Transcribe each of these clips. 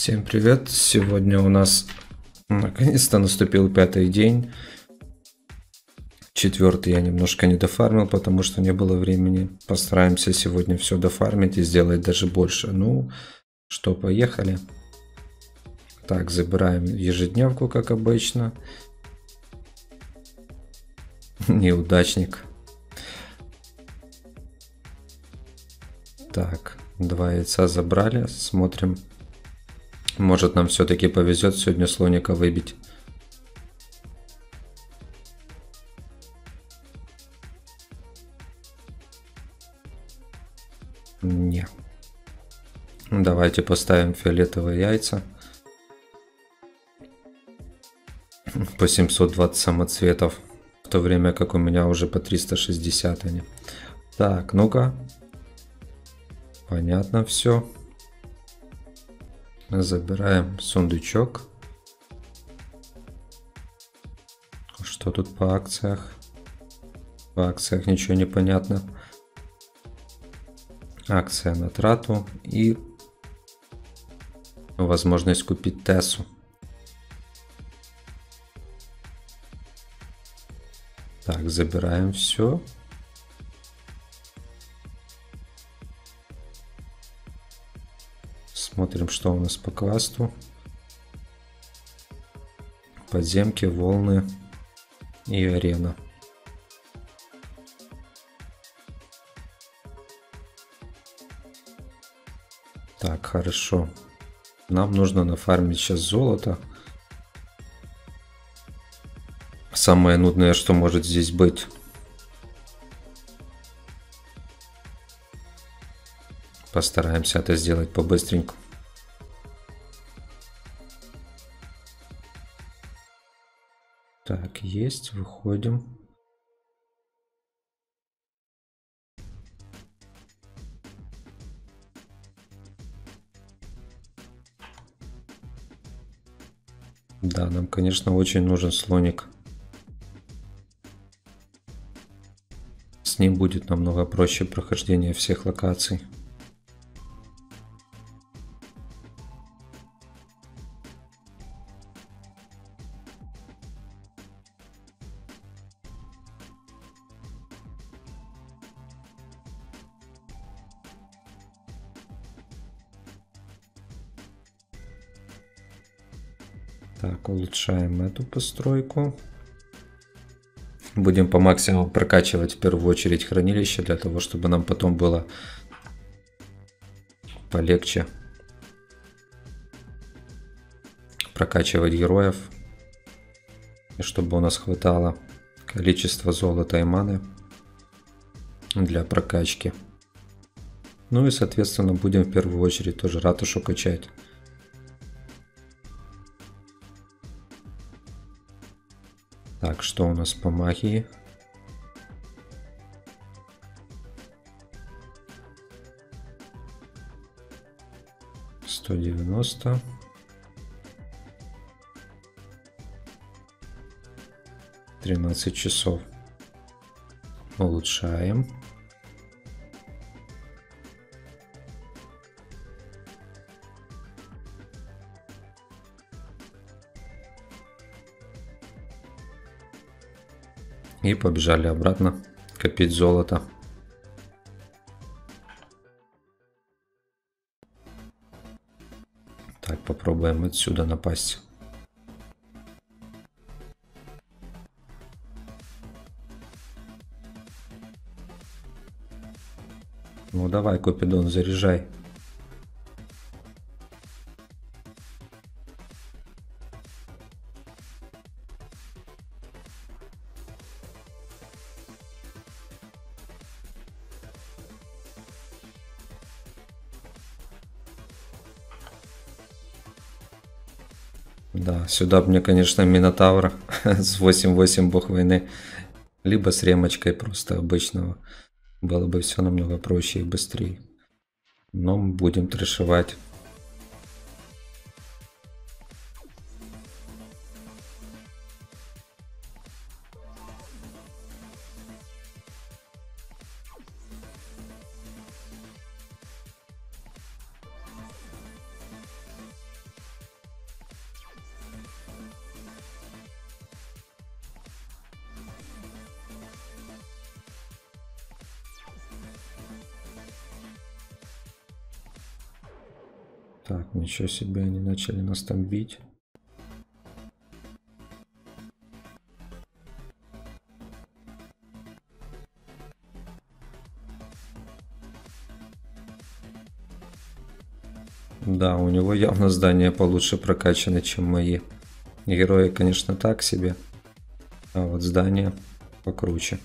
Всем привет! Сегодня у нас наконец-то наступил 5-й день. 4-й я немножко не дофармил, потому что не было времени. Постараемся сегодня все дофармить и сделать даже больше. Ну, что, поехали. Так, забираем ежедневку, как обычно. Неудачник. Так, 2 яйца забрали. Смотрим. Может, нам все-таки повезет сегодня слоника выбить. Не. Давайте поставим фиолетовые яйца. По 720 самоцветов. В то время как у меня уже по 360 они. Так, ну-ка. Понятно все. Забираем сундучок. Что тут по акциях? По акциях ничего не понятно. Акция на трату и возможность купить Тессу. Так, забираем все. Смотрим, что у нас по квесту. Подземки, волны и арена. Так, хорошо. Нам нужно нафармить сейчас золото. Самое нудное, что может здесь быть. Постараемся это сделать побыстреньку. Так, есть, выходим. Да, нам, конечно, очень нужен слоник. С ним будет намного проще прохождение всех локаций. Так, улучшаем эту постройку. Будем по максимуму прокачивать в первую очередь хранилище, для того, чтобы нам потом было полегче прокачивать героев. И чтобы у нас хватало количества золота и маны для прокачки. Ну и, соответственно, будем в первую очередь тоже ратушу качать. Так, что у нас по магии? — 190. 13 часов. Улучшаем. И побежали обратно копить золото. Так, попробуем отсюда напасть. Ну давай, Купидон, заряжай. Да, сюда бы мне, конечно, Минотавра с 8-8 бог войны. Либо с ремочкой просто обычного. Было бы все намного проще и быстрее. Но мы будем трэшевать. Так, ничего себе, они начали нас там бить. Да, у него явно здания получше прокачаны, чем мои. Герои, конечно, так себе. А вот здания покруче.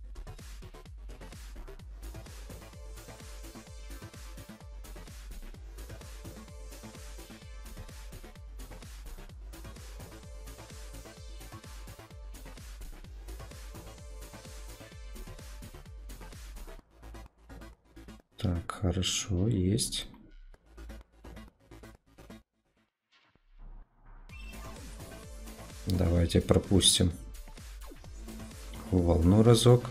Так, хорошо, есть. Давайте пропустим волну разок.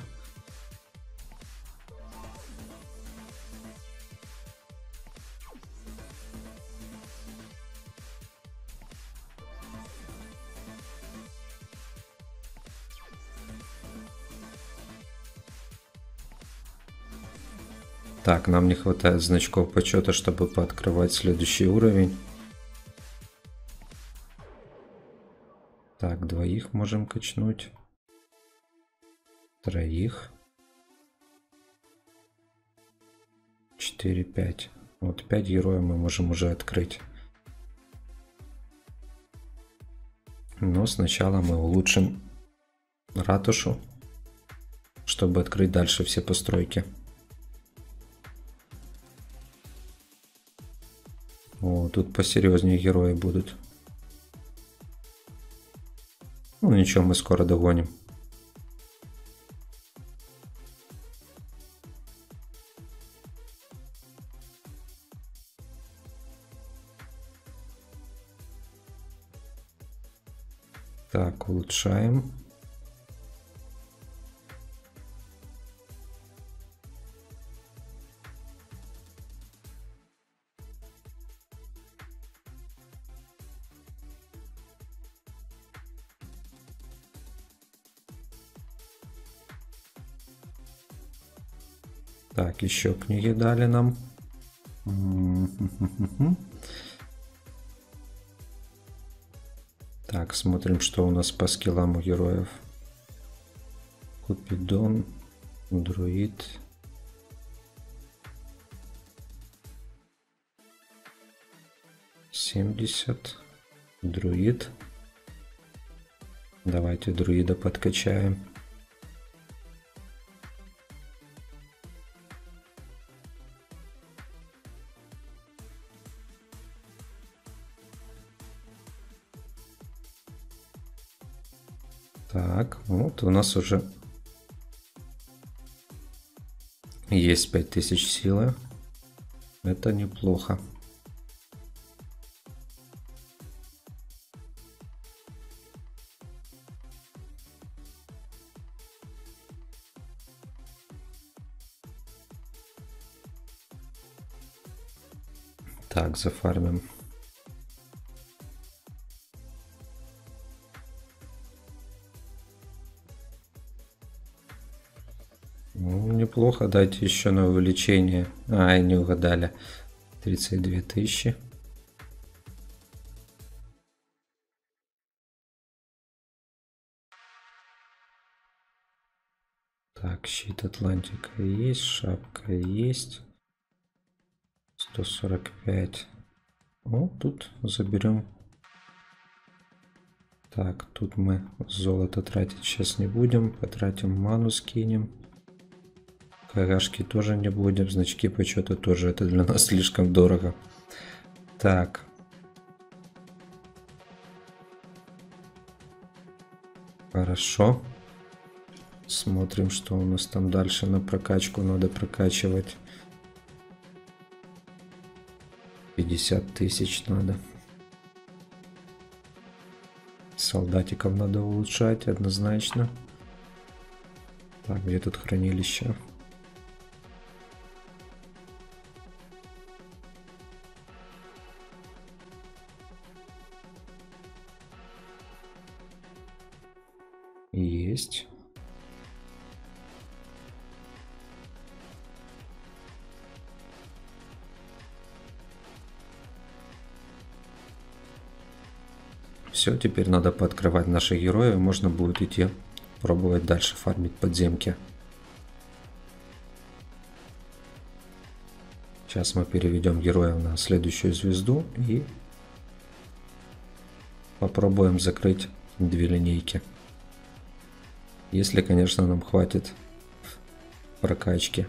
Так, нам не хватает значков почета, чтобы пооткрывать следующий уровень. Так, двоих можем качнуть. Троих. 4, 5. Вот 5 героев мы можем уже открыть. Но сначала мы улучшим ратушу, чтобы открыть дальше все постройки. О, тут посерьезнее герои будут. Ну ничего, мы скоро догоним. Так, улучшаем. Так, еще книги дали нам. Так, смотрим, что у нас по скиллам у героев. Купидон, друид. $70. Друид. Давайте друида подкачаем. Так, вот у нас уже есть 5000 силы. Это неплохо. Так, зафармим. Ну, неплохо, дайте еще на увеличение. А, не угадали. 32 тысячи. Так, щит Атлантика есть, шапка есть. 145. О, тут заберем. Так, тут мы золото тратить сейчас не будем. Потратим ману, скинем. Карашки тоже не будем. Значки почета тоже. Это для нас слишком дорого. Так. Хорошо. Смотрим, что у нас там дальше на прокачку надо прокачивать. 50 тысяч надо. Солдатиков надо улучшать однозначно. Так, где тут хранилище? Есть. Все, теперь надо пооткрывать наших героев, и можно будет идти пробовать дальше фармить подземки. Сейчас мы переведем героев на следующую звезду и попробуем закрыть 2 линейки. Если, конечно, нам хватит прокачки.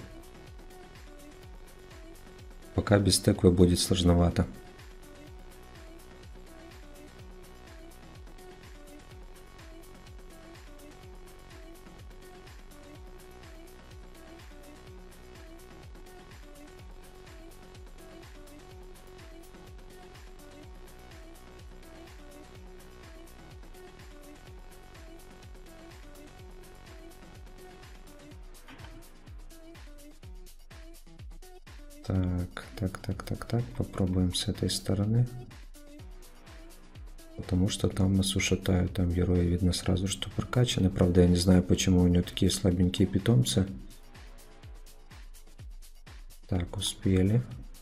Пока без теквы будет сложновато. Так, попробуем с этой стороны. Потому что там нас ушатают, там герои видно сразу, что прокачаны. Правда, я не знаю, почему у него такие слабенькие питомцы. Так, успели.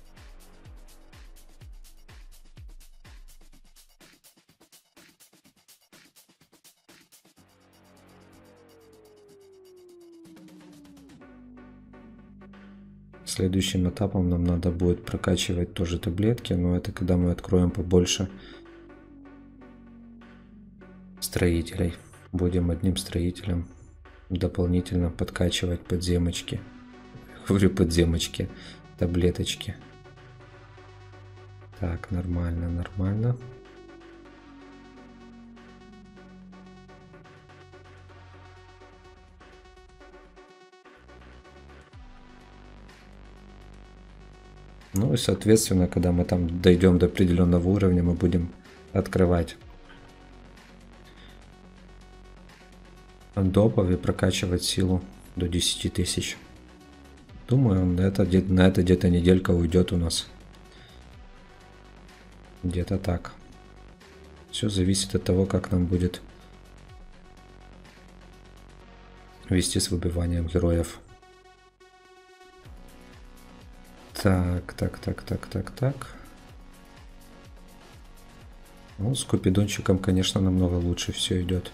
Следующим этапом нам надо будет прокачивать тоже таблетки, но это когда мы откроем побольше строителей. Будем одним строителем дополнительно подкачивать подземочки. Говорю подземочки, таблеточки. Так, нормально, нормально. Ну и соответственно, когда мы там дойдем до определенного уровня, мы будем открывать допов и прокачивать силу до 10 тысяч. Думаю, на это где-то неделька уйдет у нас. Где-то так. Все зависит от того, как нам будет вести с выбиванием героев. Так. Ну, с Купидончиком, конечно, намного лучше все идет.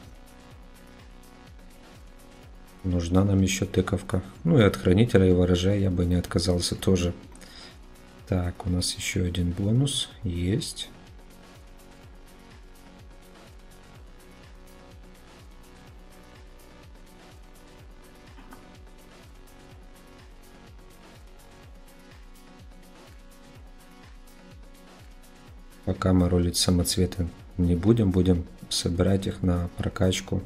Нужна нам еще тыковка. Ну и от хранителя и ворожей я бы не отказался тоже. Так, у нас еще один бонус есть. Пока мы ролить самоцветы не будем собирать их на прокачку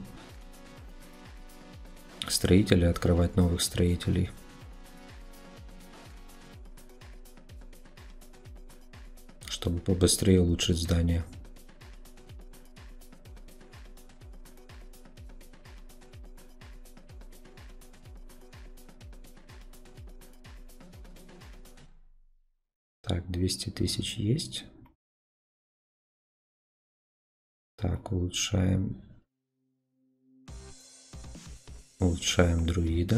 строителей, открывать новых строителей. Чтобы побыстрее улучшить здание. Так, 200 тысяч есть. Так, улучшаем друида.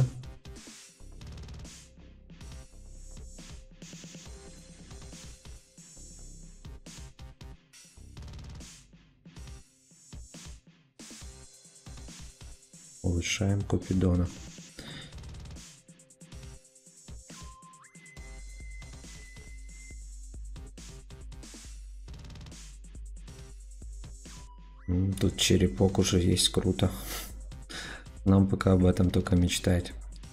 Улучшаем Купидона. Тут черепок уже есть, круто. Нам пока об этом только мечтать.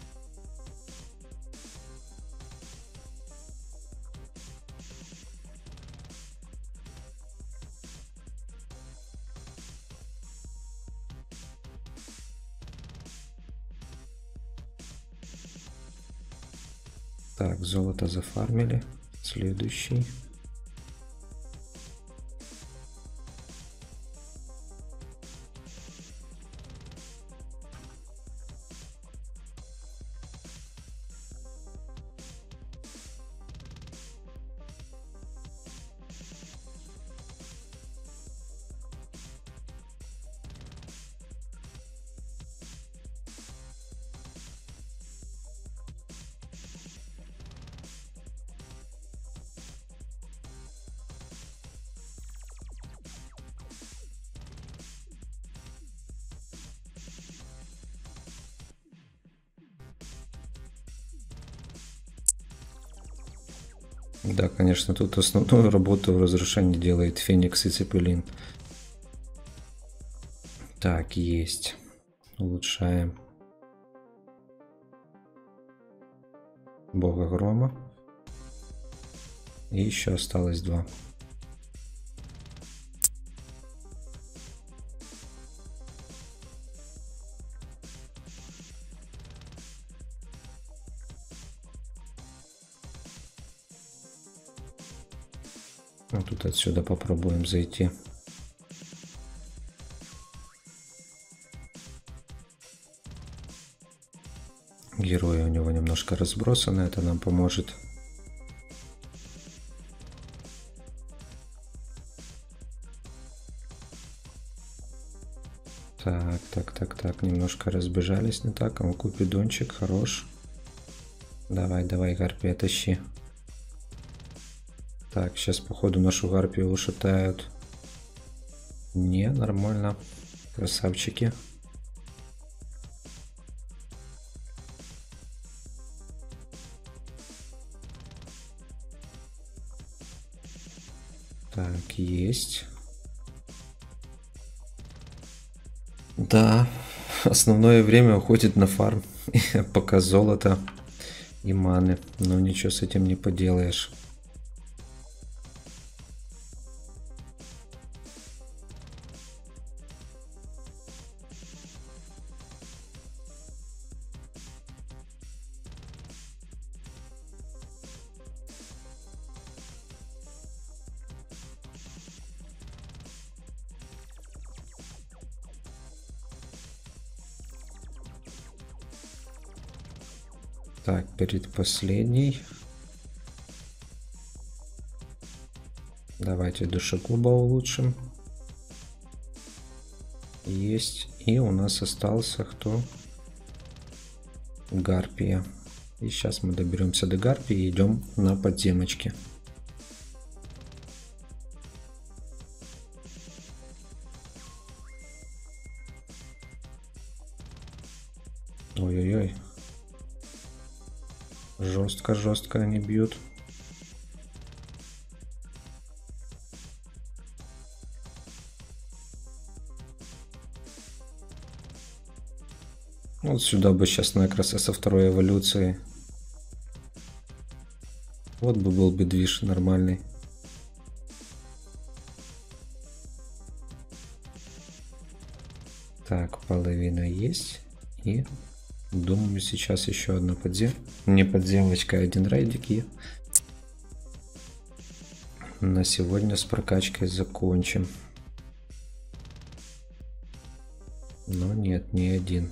Так, золото зафармили. Следующий. Да, конечно, тут основную работу в разрушении делает Феникс и Цепелин. Так, есть. Улучшаем Бога Грома. И еще осталось 2. Ну, тут отсюда попробуем зайти. Герои у него немножко разбросаны, это нам поможет. Так, немножко разбежались не так. А Купидончик хорош. Давай, Гарпия, тащи. Так, сейчас походу нашу Гарпию ушатают. Не, нормально. Красавчики. Так, есть. Да, основное время уходит на фарм. Пока золото и маны. Но ничего с этим не поделаешь. Так, перед последней. Давайте душегуба улучшим. Есть. И у нас остался кто? Гарпия. И сейчас мы доберемся до Гарпии и идем на подземочки. Ой-ой-ой. Жестко они бьют. Вот сюда бы сейчас Некроса со второй эволюции. Вот бы был бы движ нормальный. Так, половина есть. И думаю, сейчас еще одна не подземочка, а один рейдик. И на сегодня с прокачкой закончим. Но нет, не один.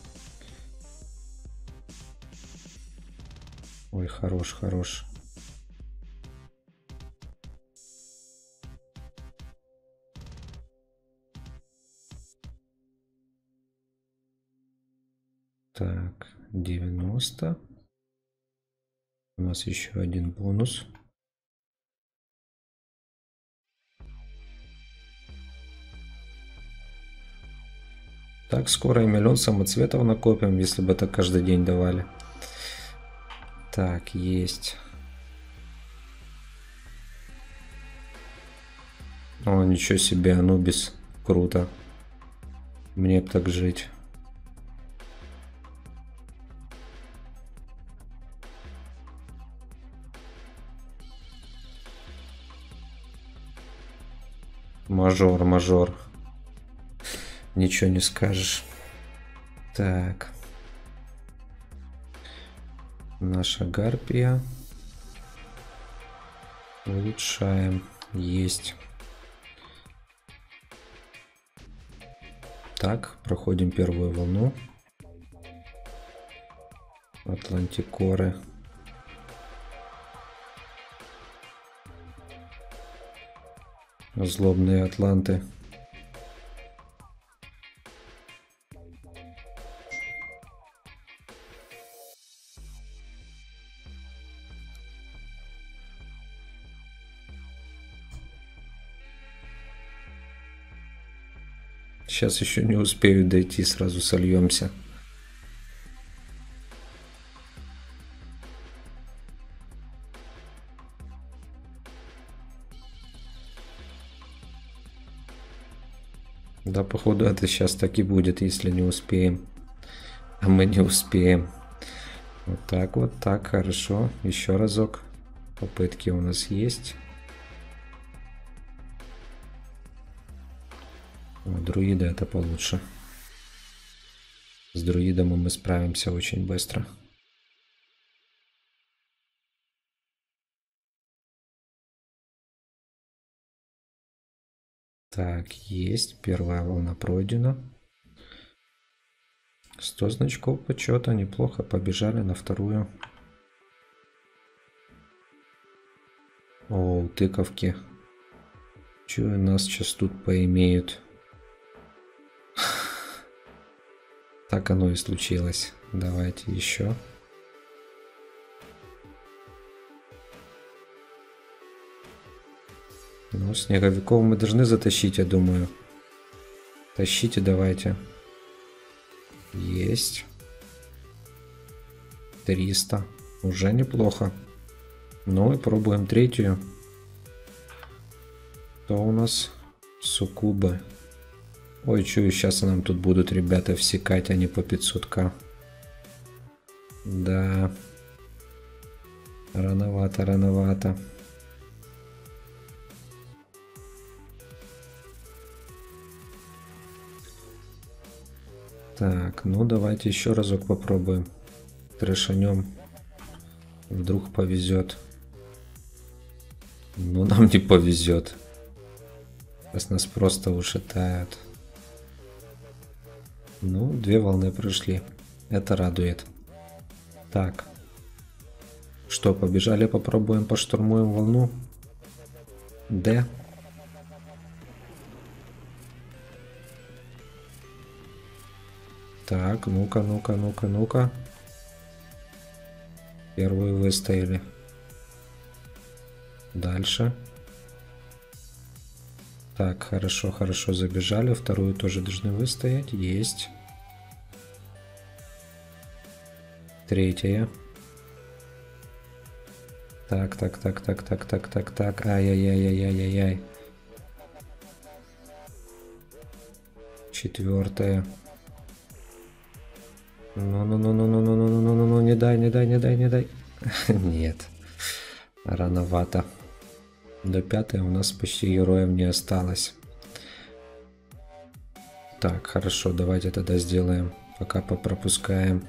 Ой, хорош. Так, 90. У нас еще один бонус. Так, скоро и 1 000 000 самоцветов накопим, если бы это каждый день давали. Так, есть. О, ничего себе, Анубис. Круто. Мне б так жить. Мажор. Ничего не скажешь. Так. Наша Гарпия. Улучшаем. Есть. Так, проходим первую волну. Атлантикоры. Злобные атланты. Сейчас еще не успею дойти, сразу сольемся. Да, походу это сейчас так и будет, если не успеем. А мы не успеем. Вот так, хорошо. Еще разок. Попытки у нас есть. О, друида это получше. С друидом мы справимся очень быстро. Так, есть. Первая волна пройдена. 100 значков почета. Неплохо. Побежали на вторую. О, тыковки. Чую, нас сейчас тут поимеют. Так оно и случилось. Давайте еще. Ну, снеговиков мы должны затащить, я думаю. Тащите давайте. Есть. 300. Уже неплохо. Ну и пробуем третью. Что у нас? Суккубы. Ой, чую, сейчас нам тут будут ребята всекать, а не по 500к. Да. Рановато, рановато. Так, ну давайте еще разок попробуем. Трешанем. Вдруг повезет. Ну, нам не повезет. Сейчас нас просто ушатают. Ну, 2 волны прошли. Это радует. Так. Что, побежали, попробуем, поштурмуем волну. Д. Так, ну-ка, ну-ка, ну-ка, ну-ка. Первую выстояли. Дальше. Так, хорошо, хорошо забежали. Вторую тоже должны выстоять. Есть. Третья. Так, так, так, так, так, так, так, так. Ай-яй-яй-яй-яй-яй. Четвертая. Ну, не дай, не дай, не дай, не дай. Нет. Рановато. До 5 у нас почти героев не осталось. Так, хорошо, давайте тогда сделаем. Пока попропускаем.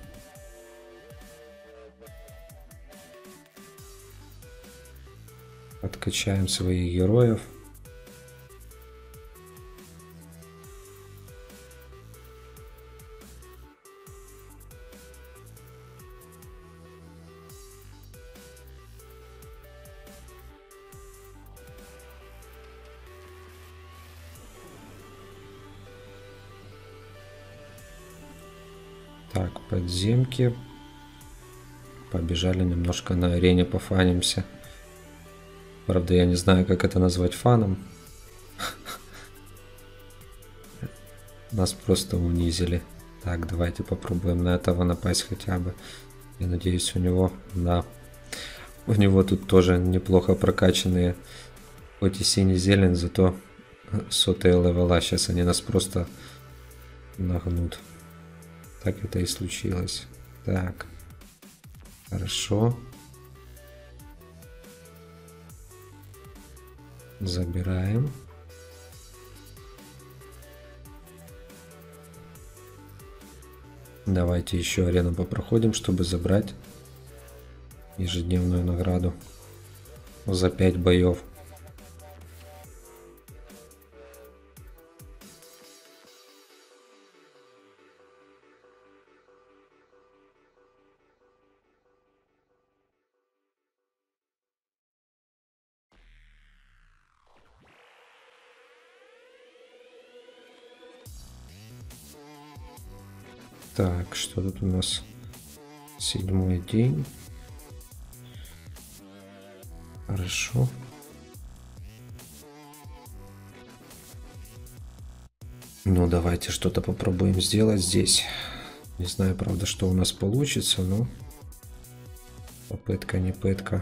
Подкачаем своих героев. Так, подземки. Побежали немножко на арене пофанимся. Правда, я не знаю, как это назвать фаном. Нас просто унизили. Так, давайте попробуем на этого напасть хотя бы. Я надеюсь, у него, да, у него тут тоже неплохо прокачанные, хоть и синий-зелень, зато 100-е левела. Сейчас они нас просто нагнут. Так это и случилось. Так, хорошо. Забираем. Давайте еще арену попроходим, чтобы забрать ежедневную награду за 5 боев. Так, что тут у нас? 7-й день. Хорошо. Ну, давайте что-то попробуем сделать здесь. Не знаю, правда, что у нас получится, но попытка не пытка.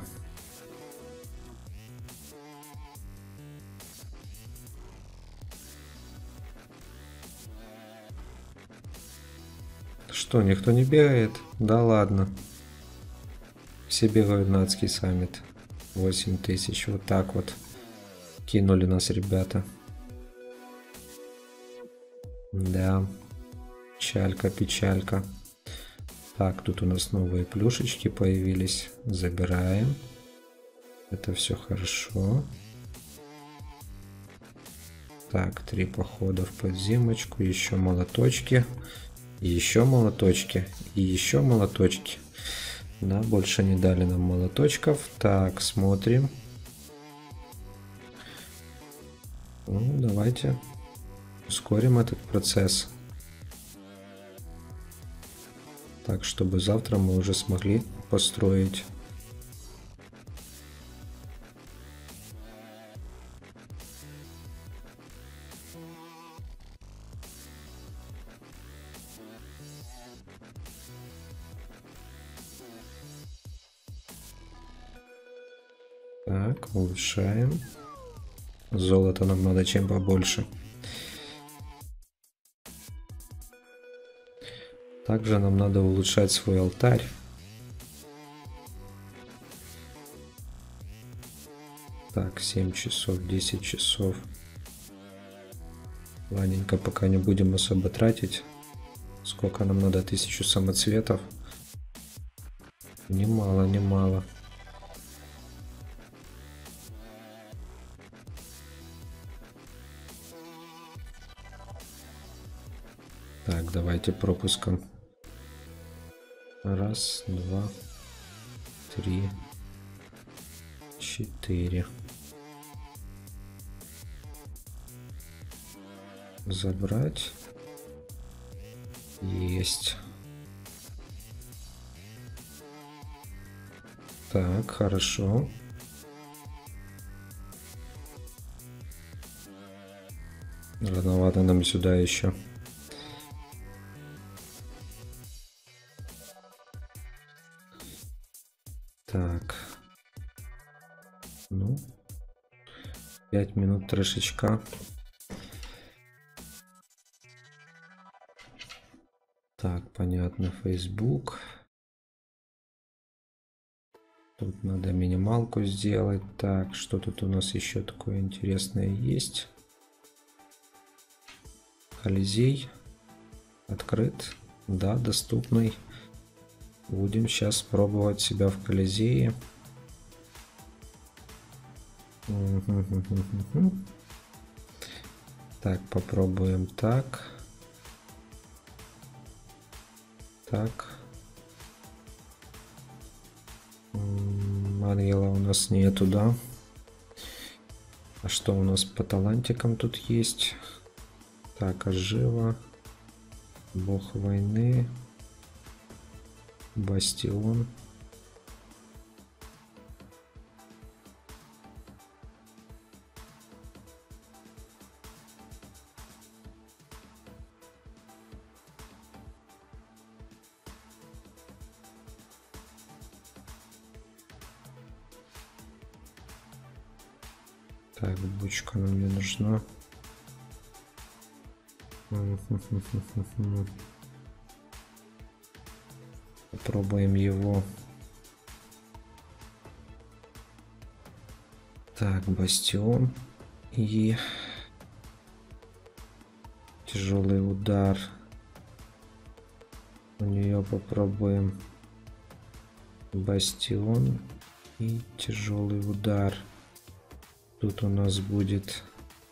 Что, никто не бегает? Да ладно. Все бегают на адский саммит. 8000. Вот так вот. Кинули нас ребята. Да. Печалька, печалька. Так, тут у нас новые плюшечки появились. Забираем. Это все хорошо. Так, 3 похода в подземочку. Еще молоточки. Еще молоточки. И еще молоточки. Да, больше не дали нам молоточков. Так, смотрим. Ну, давайте ускорим этот процесс. Так, чтобы завтра мы уже смогли построить. Так, улучшаем. Золото нам надо чем побольше. Также нам надо улучшать свой алтарь. Так, 7 часов, 10 часов. Ладненько, пока не будем особо тратить. Сколько нам надо? 1000 самоцветов. Немало, немало. Так, давайте пропуском. Раз, два, 3, 4. Забрать. Есть. Так, хорошо. Рановато нам сюда еще. Так. Ну. 5 минут трешечка. Так, понятно, Facebook. Тут надо минималку сделать. Так, что тут у нас еще такое интересное есть? Колизей. Открыт. Да, доступный. Будем сейчас пробовать себя в Колизее. Так, попробуем так. Так. Ангела у нас нету, да? А что у нас по талантикам тут есть? Так, Ожива. Бог войны. Бастион. Так, бочка нам не нужна. Попробуем его. Так, бастион и тяжелый удар. У нее попробуем бастион и тяжелый удар. Тут у нас будет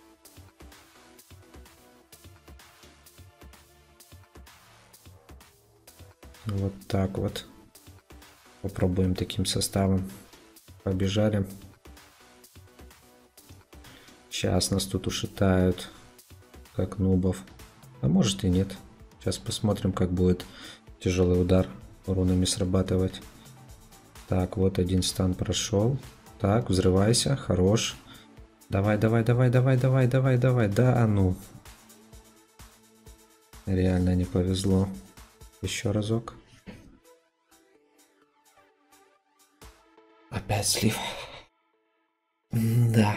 вот так вот. Попробуем таким составом. Побежали. Сейчас нас тут ушатают, как нубов. А может и нет. Сейчас посмотрим, как будет тяжелый удар рунами срабатывать. Так, вот один стан прошел. Так, взрывайся, хорош. Давай, давай, давай, давай, давай, давай, давай. Да, ну. Реально не повезло. Еще разок. Опять слив. Да.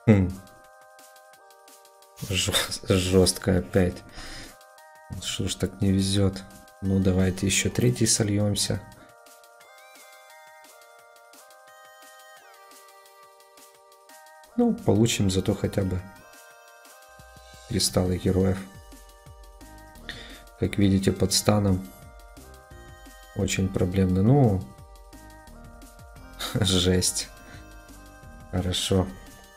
Жестко опять. Что ж так не везет? Ну давайте еще третий сольемся. Ну, получим зато хотя бы кристаллы героев. Как видите, под станом очень проблемно. Ну, жесть. Хорошо.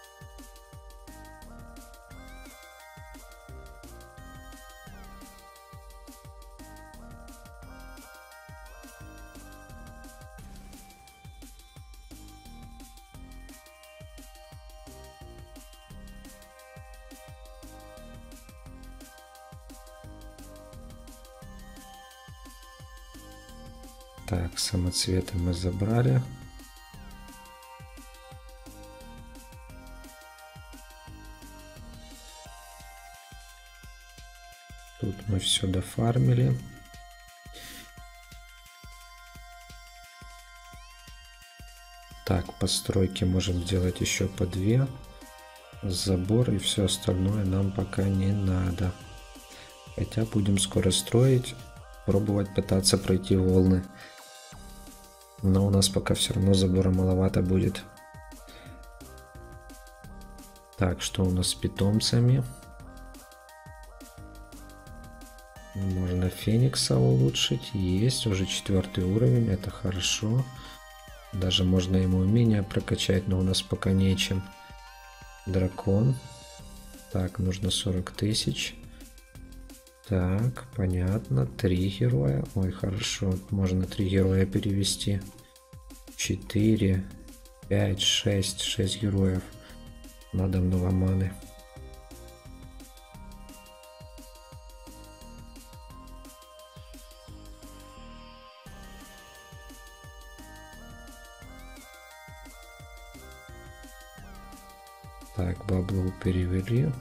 Так, самоцветы мы забрали. Тут мы все дофармили. Так, постройки можем сделать еще по 2. Забор и все остальное нам пока не надо. Хотя будем скоро строить, пробовать пытаться пройти волны. Но у нас пока все равно забора маловато будет. Так, что у нас с питомцами? Можно Феникса улучшить. Есть уже 4 уровень, это хорошо. Даже можно ему умение прокачать, но у нас пока нечем. Дракон. Так, нужно 40 000. Так, понятно. 3 героя. Ой, хорошо. Можно 3 героя перевести. 4, 5, 6. 6 героев. Надо много маны. Так, баблу перевели.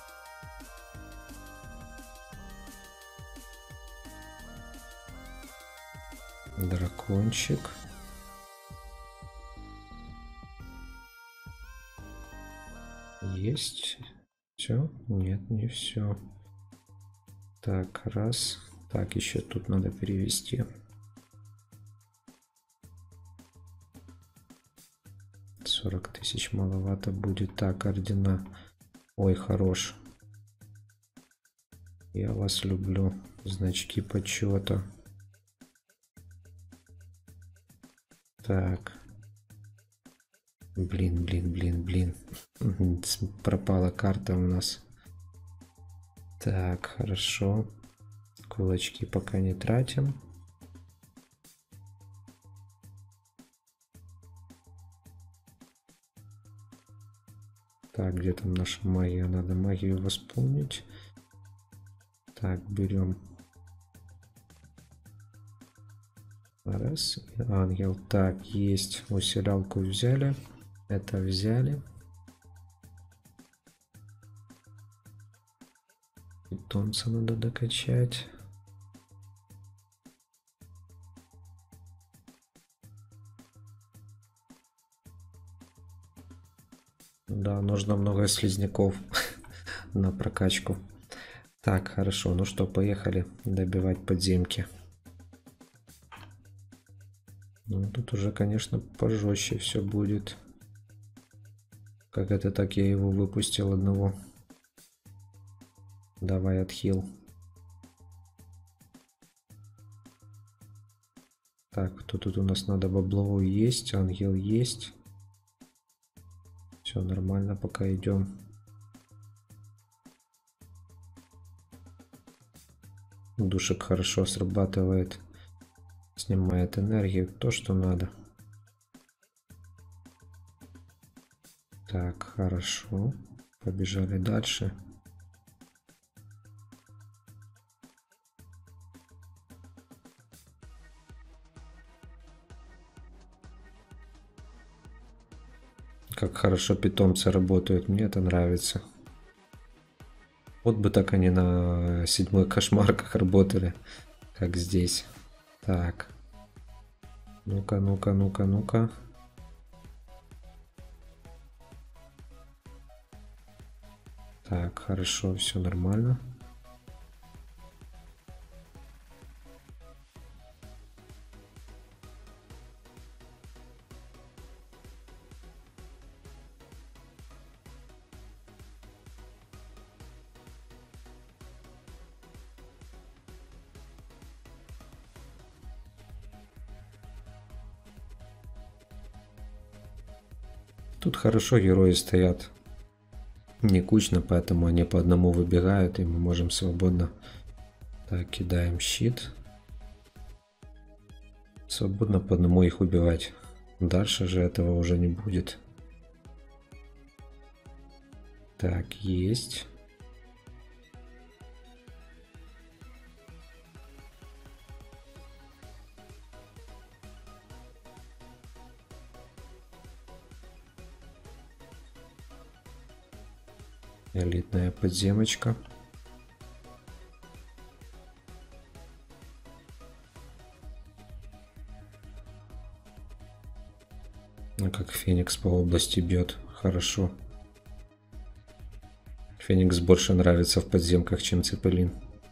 Дракончик. Есть. Все? Нет, не все. Так, раз. Так, еще тут надо перевести. 40 000 маловато будет. Так, ордена. Ой, хорош. Я вас люблю. Значки почета. Так. Блин. Пропала карта у нас. Так, хорошо. Кулачки пока не тратим. Так, где там наша магия? Надо магию восполнить. Так, берем. Раз. Ангел. Так, есть. Усилялку взяли. Это взяли. Питомца надо докачать. Да, нужно много слизняков на прокачку. Так, хорошо. Ну что, поехали добивать подземки. Ну, тут уже, конечно, пожестче все будет. Как это так я его выпустил одного. Давай отхил. Так, кто тут у нас надо? Бабловый есть, ангел есть. Все нормально, пока идем. Душек хорошо срабатывает. Снимает энергию, то, что надо. Так, хорошо. Побежали дальше. Как хорошо питомцы работают, мне это нравится. Вот бы так они на 7 кошмарках работали, как здесь. Так. Ну-ка, ну-ка, ну-ка, ну-ка. Так, хорошо, все нормально. Тут хорошо герои стоят не кучно, поэтому они по одному выбегают, и мы можем свободно... Так, кидаем щит. Свободно по одному их убивать. Дальше же этого уже не будет. Так, есть. Элитная подземочка. Ну, как Феникс по области бьет. Хорошо. Феникс больше нравится в подземках, чем Цепелин.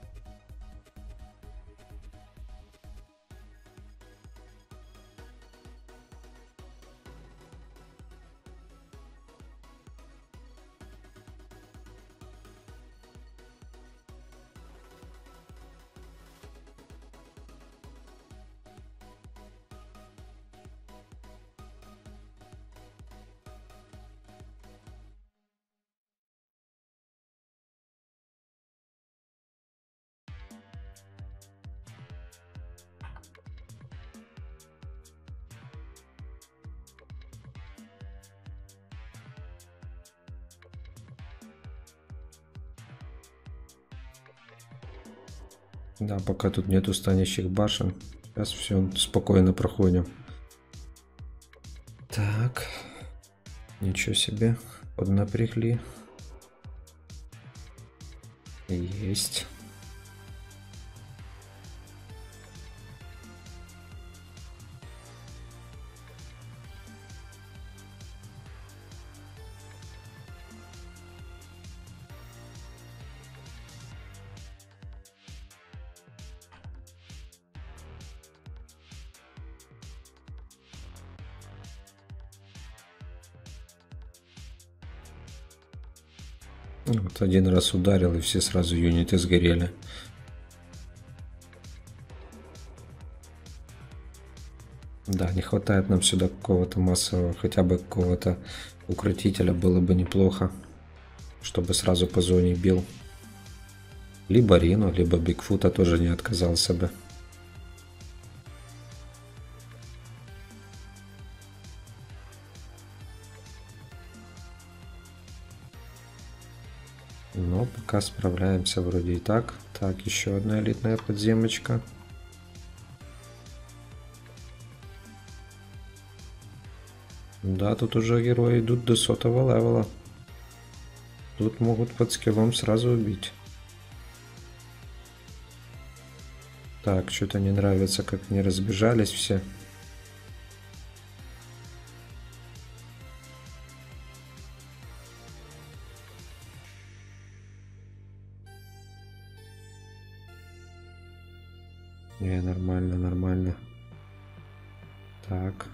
Да, пока тут нету станящих башен. Сейчас все спокойно проходим. Так. Ничего себе. Поднапрягли. Есть. Вот один раз ударил, и все сразу юниты сгорели. Да, не хватает нам сюда какого-то массового, хотя бы какого-то укротителя было бы неплохо, чтобы сразу по зоне бил. Либо Рину, либо Бигфута тоже не отказался бы. Но пока справляемся вроде и так. Так, еще одна элитная подземочка. Да, тут уже герои идут до 100-го левела. Тут могут под скиллом сразу убить. Так, что-то не нравится, как они разбежались все. Не, нормально, нормально. Так.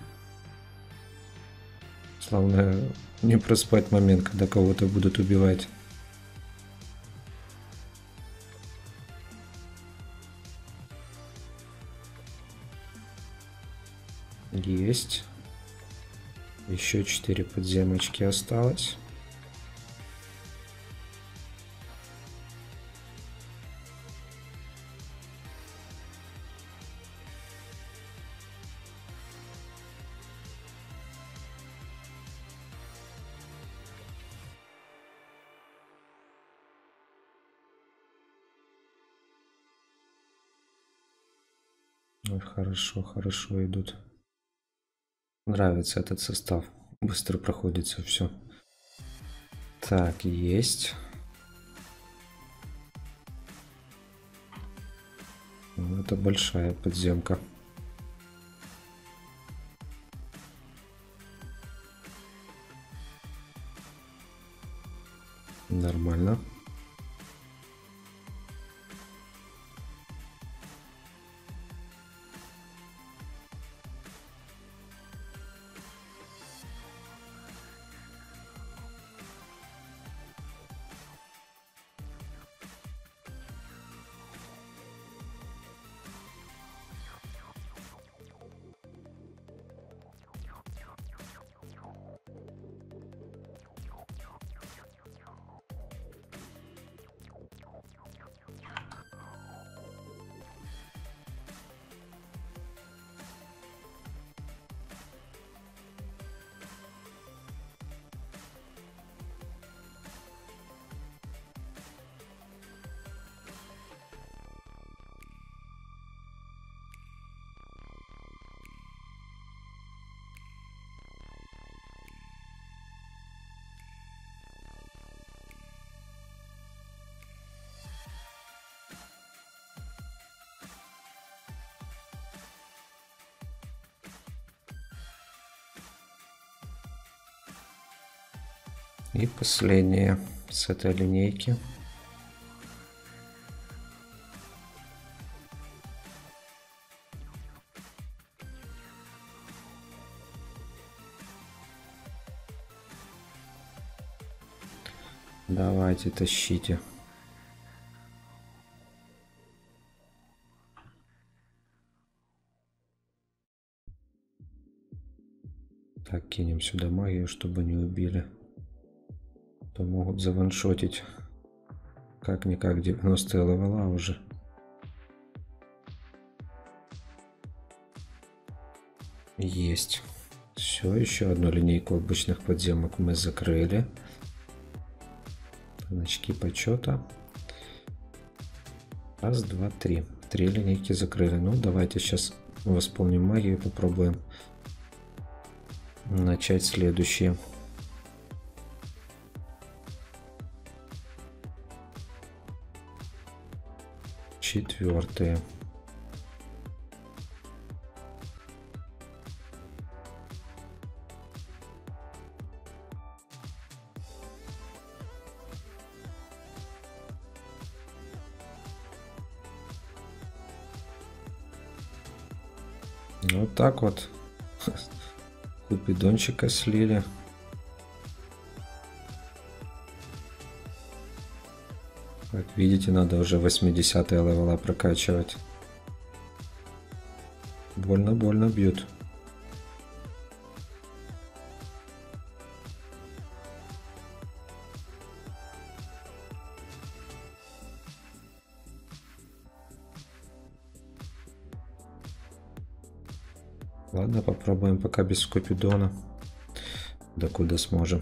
Главное не проспать момент, когда кого-то будут убивать. Есть. Еще 4 подземочки осталось. Ой, хорошо, хорошо идут. Нравится этот состав. Быстро проходится все. Так, есть. Ну, это большая подземка. Нормально. И последнее с этой линейки. Давайте, тащите. Так, кинем сюда магию, чтобы не убили. То могут заваншотить. Как-никак 90 левела уже. Есть. Все, еще одну линейку обычных подземок мы закрыли. Очки почета. Раз, два, три. 3 линейки закрыли. Ну, давайте сейчас восполним магию и попробуем начать следующие. Четвертые. Вот так вот купидончика слили. Как видите, надо уже 80 левела прокачивать. Больно бьют. Ладно, попробуем пока без купидона. Докуда сможем.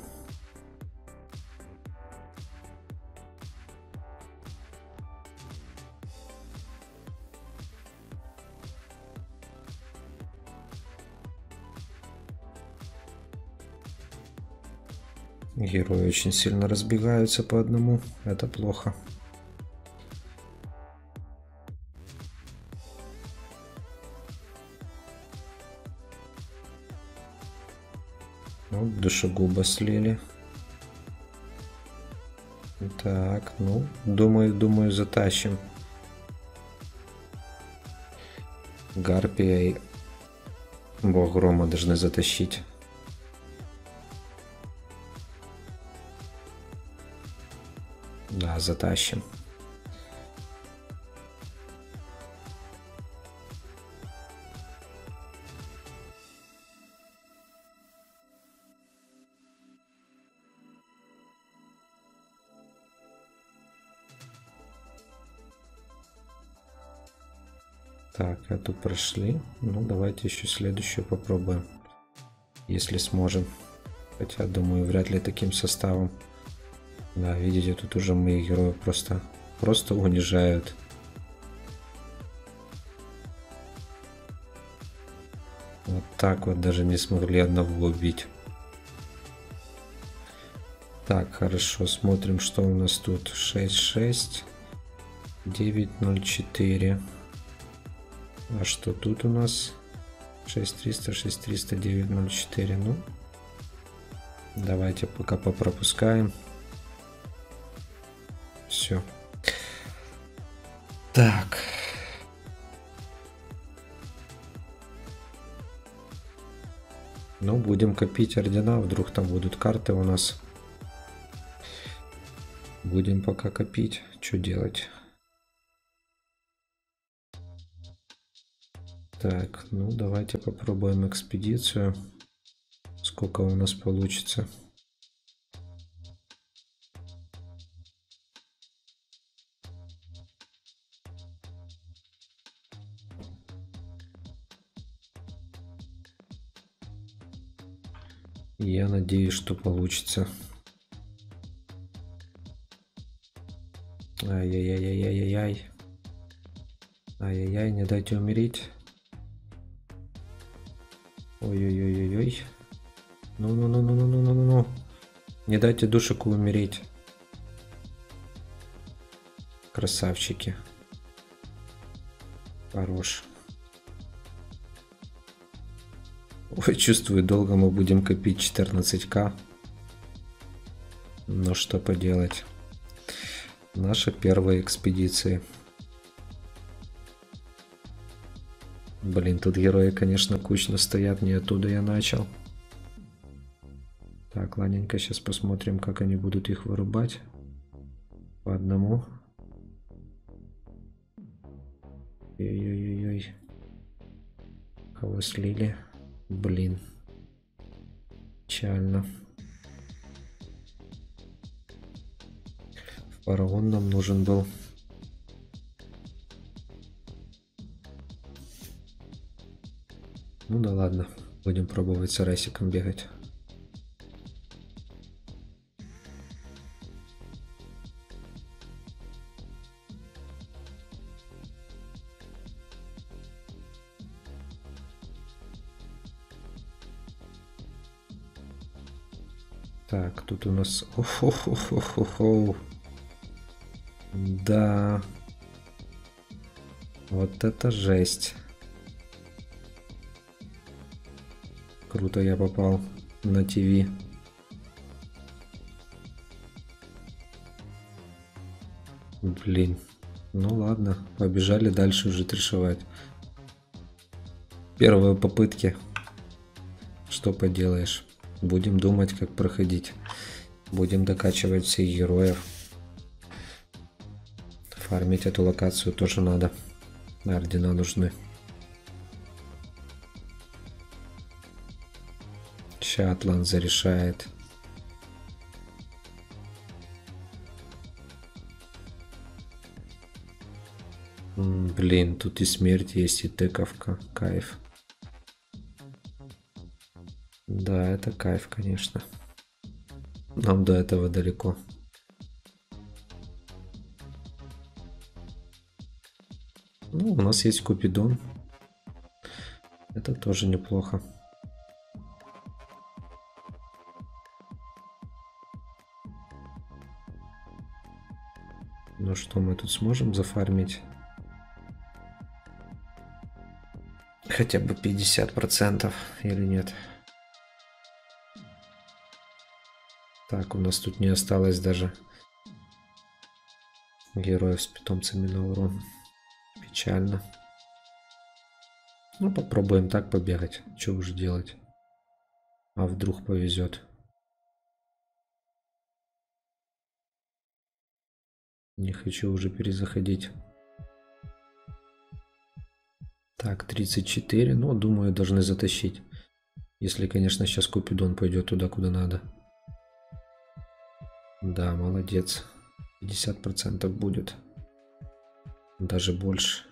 Герои очень сильно разбегаются по одному. Это плохо. Вот, душегуба слили. Так, ну, думаю, затащим. Гарпия и Бог Грома должны затащить. Да, затащим. Так, эту прошли. Ну, давайте еще следующую попробуем. Если сможем. Хотя, думаю, вряд ли таким составом. Да, видите, тут уже мои герои просто унижают. Вот так вот даже не смогли одного убить. Так, хорошо, смотрим, что у нас тут. 6-6, 9-0-4. А что тут у нас? 6300, 6300, 904. Ну, давайте пока попропускаем. все. Так. Ну, будем копить ордена, вдруг там будут карты у нас. Будем пока копить. Что делать? Так, ну давайте попробуем экспедицию. Сколько у нас получится. Я надеюсь, что получится. Ай-яй-яй-яй-яй-яй. Ай-яй-яй, не дайте умереть. Ой-ой-ой-ой-ой. Ну-ну-ну-ну-ну-ну-ну-ну. Не дайте душику умереть. Красавчики. Хорош. Ой, чувствую, долго мы будем копить 14к. Но что поделать. Наша первая экспедиция. Блин, тут герои, конечно, кучно стоят. Не оттуда я начал. Так, ладненько, сейчас посмотрим, как они будут их вырубать. По одному. Ой-ой-ой-ой. Кого слили? Блин. Печально. Фараон нам нужен был. Ну да ладно. Будем пробовать с Арасиком бегать. Так, тут у нас... О-хо-хо-хо-хо-хо. Да. Вот это жесть. Круто я попал на ТВ. Блин. Ну ладно, побежали дальше уже трешевать. Первые попытки. Что поделаешь. Будем думать, как проходить. Будем докачивать всех героев. Фармить эту локацию тоже надо. Ордена нужны. Ща Атлант зарешает. Блин, тут и смерть есть, и тыковка. Кайф. Да, это кайф, конечно. Нам до этого далеко. Ну, у нас есть Купидон. Это тоже неплохо. Ну что, мы тут сможем зафармить? Хотя бы 50% или нет? Так, у нас тут не осталось даже героев с питомцами на урон. Печально. Ну, попробуем так побегать. Что уже делать? А вдруг повезет? Не хочу уже перезаходить. Так, 34. Ну, думаю, должны затащить. Если, конечно, сейчас Купидон пойдет туда, куда надо. Да, молодец. 50% будет. Даже больше.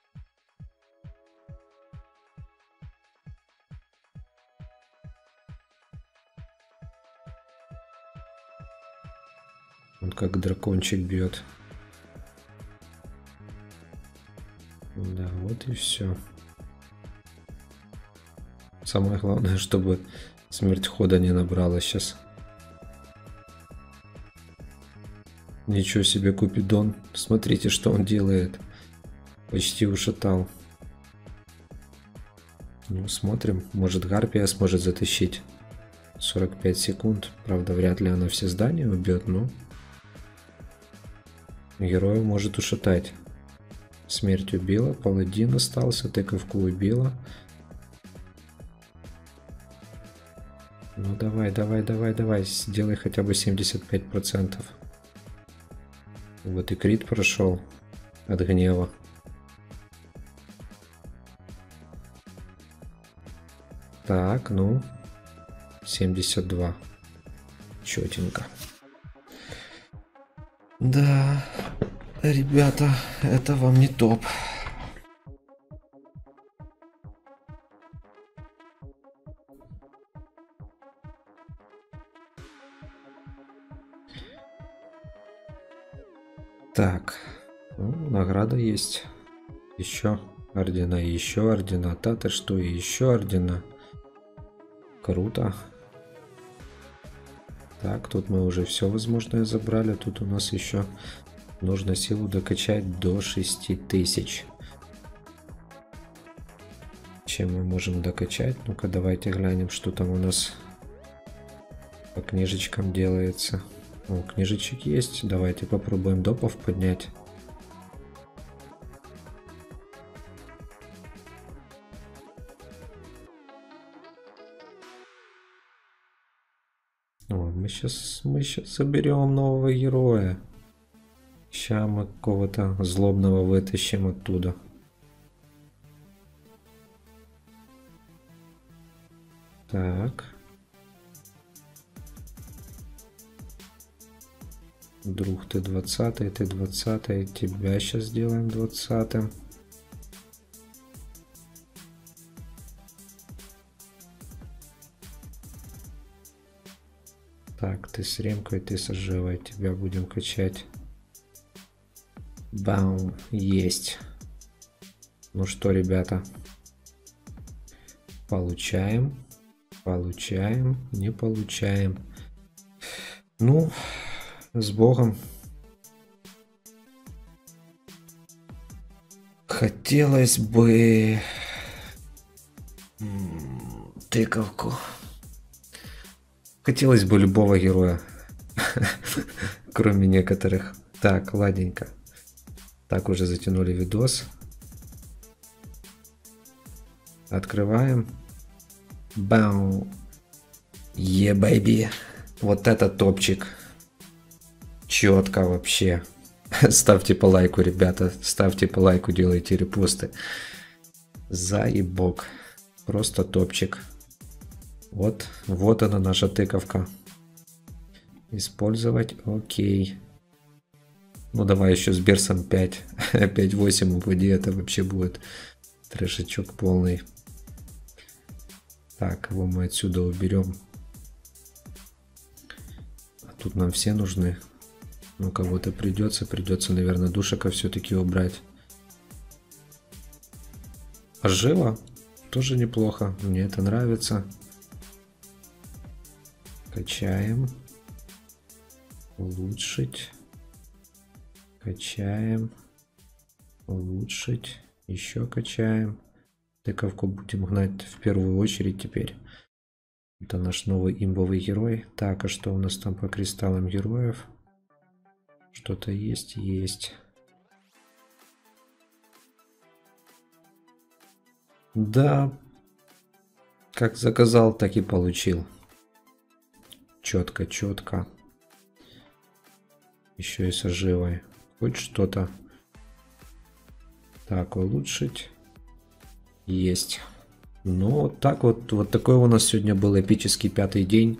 Он как дракончик бьет. Да, вот и все. Самое главное, чтобы смерть хода не набрала сейчас. Ничего себе, Купидон. Смотрите, что он делает. Почти ушатал. Ну, смотрим. Может, Гарпия сможет затащить. 45 секунд. Правда, вряд ли она все здания убьет, но... Героя может ушатать. Смерть убила, паладин остался, тыковку убила. Ну давай, давай, давай, давай, сделай хотя бы 75%. Вот и крит прошел от гнева. Так, ну, 72. Четенько. Да, ребята, это вам не топ. Так, ну, награда есть. Еще ордена, еще ордена. Ты что, и еще ордена. Круто. Так, тут мы уже все возможное забрали. Тут у нас еще нужно силу докачать до 6000. Чем мы можем докачать? Ну-ка, давайте глянем, что там у нас по книжечкам делается. О, книжечек есть. Давайте попробуем допов поднять. О, мы сейчас заберем нового героя. Сейчас мы какого-то злобного вытащим оттуда. Так. Друг, ты 20-й, ты 20-й. Тебя сейчас сделаем 20-м. Так, ты с ремкой, ты с оживой. Тебя будем качать. Бам, есть. Ну что, ребята. Получаем. Получаем. Не получаем. Ну, с Богом. Хотелось бы тыковку. Хотелось бы любого героя. Кроме некоторых. Так, ладненько. Так, уже затянули видос. Открываем. Бау. Е-бэйби. Вот это топчик. Четко вообще. Ставьте по лайку, ребята. Ставьте по лайку, делайте репосты. Заебок. Просто топчик. Вот она наша тыковка. Использовать. Окей. Ну давай еще с Берсом 5. 5-8 упади. Это вообще будет трэшечок полный. Так, его мы отсюда уберем. А тут нам все нужны. Ну, кого-то придется, наверное, душика все-таки убрать. Ожива тоже неплохо. Мне это нравится. Качаем. Улучшить. Качаем. Улучшить. Еще качаем. Тыковку будем гнать в первую очередь теперь. Это наш новый имбовый герой. Так, а что у нас там по кристаллам героев? Что-то есть? Есть. Да. Как заказал, так и получил. Четко, четко. Еще и с оживой. Хоть что-то. Так, улучшить. Есть. Ну, так вот такой у нас сегодня был эпический 5-й день.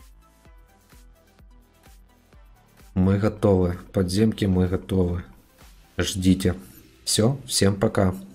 Мы готовы. Подземки мы готовы. Ждите. Все, всем пока.